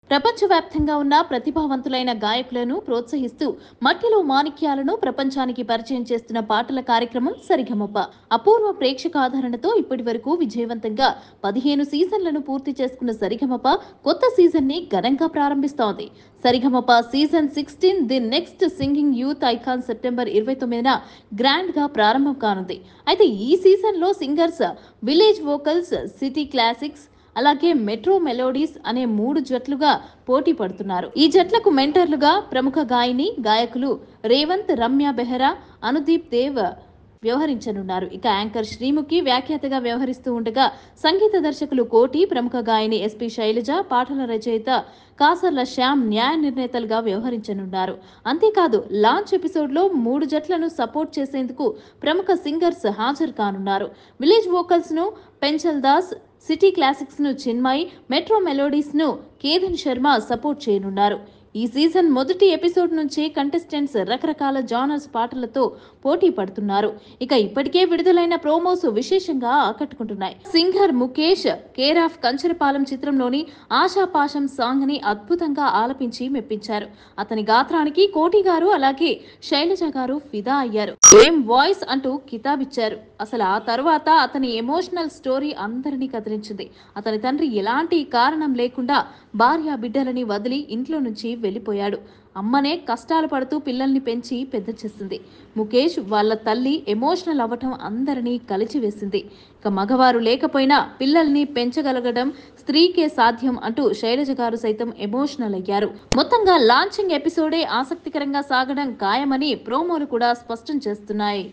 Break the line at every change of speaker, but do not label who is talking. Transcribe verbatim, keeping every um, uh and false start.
ప్రపంచవ్యాప్తంగా ఉన్న ప్రతిభావంతులైన గాయకులను ప్రోత్సహిస్తూ మట్టిలో మాణిక్యాలను ప్రపంచానికి పరిచయం చేస్తున్న పాటల కార్యక్రమం సరిగమప అపూర్వ ప్రేక్షక ఆదరణతో ఇప్పటి వరకు విజయవంతంగా పదిహేను సీజన్లను పూర్తి చేసుకున్న సరిగమప కొత్త సీజన్ ని ఘనంగా ప్రారంభిస్తోంది. Saregamapa season sixteen the next singing youth icon September ఇరవై తొమ్మిదిన గ్రాండ్ గా ప్రారంభం కానుంది. అయితే ఈ సీజన్ లో singers village vocals, city classics అలాగే మెట్రో మెలోడీస్ అనే మూడు జట్లుగా పోటీ పడుతున్నారు. ఈ జట్లకు మెంటర్లుగా ప్రముఖ గాయని గాయకులు రేవంత్, రమ్య బెహరా, అనుదీప్ దేవ్ వ్యవహరించనున్నారు. ఇక యాంకర్ శ్రీముఖి వ్యాఖ్యాతగా వ్యవహరిస్తూ ఉండగా సంగీత దర్శకులు కోటి, ప్రముఖ గాయని ఎస్పి శైలజ, పాటల రచయిత కాసర్ల శ్యామ్ న్యాయ నిర్ణేతలుగా వ్యవహరించనున్నారు. అంతేకాదు లాంచ్ ఎపిసోడ్ లో మూడు జట్లను సపోర్ట్ చేసేందుకు ప్రముఖ సింగర్స్ హాజరు కానున్నారు. విలేజ్ వోకల్స్ ను పెంచల్ దాస్, సిటీ క్లాసిక్స్ ను చిన్మయ్, మెట్రో మెలోడీస్ ను కేదన్ శర్మ సపోర్ట్ చేయనున్నారు. ఈ సీజన్ మొదటి ఎపిసోడ్ నుంచి కంటెస్టెంట్స్ రకరకాల జానర్స్ పాటలతో పోటీ పడుతున్నారు. ఇక ఇప్పటికే విడుదలైన ప్రోమోస్ విశేషంగా ఆకట్టుకుంటున్నాయి. Singer Mukesh care of Kancharapalem చిత్రంలోని ఆశాపాశం సాంగ్ ని అద్భుతంగా ఆలపించి మెప్పించారు. అతని గాత్రానికి కోటి గారు అలాగే శైలజ గారు ఫిదా అయ్యారు. ఏం వాయిస్ అంటూ కితాబిచ్చారు. అసలు ఆ తర్వాత అతని ఎమోషనల్ స్టోరీ అందరినీ కదిలించింది. అతని తండ్రి ఎలాంటి కారణం లేకుండా భార్య బిడ్డలని వదిలి ఇంట్లో నుంచి వెళ్లిపోయాడు. అమ్మనే కష్టాలు పడుతూ పిల్లల్ని పెంచి పెద్ద చేసింది. ముఖేష్ వాళ్ళ తల్లి ఎమోషనల్ అవ్వటం అందరినీ కలిచివేసింది. ఇక మగవారు లేకపోయినా పిల్లల్ని పెంచగలగడం స్త్రీకే సాధ్యం అంటూ శైలజ గారు సైతం ఎమోషనల్ అయ్యారు. మొత్తంగా లాంచింగ్ ఎపిసోడే ఆసక్తికరంగా సాగడం ఖాయమని ప్రోమోలు కూడా స్పష్టం చేస్తున్నాయి.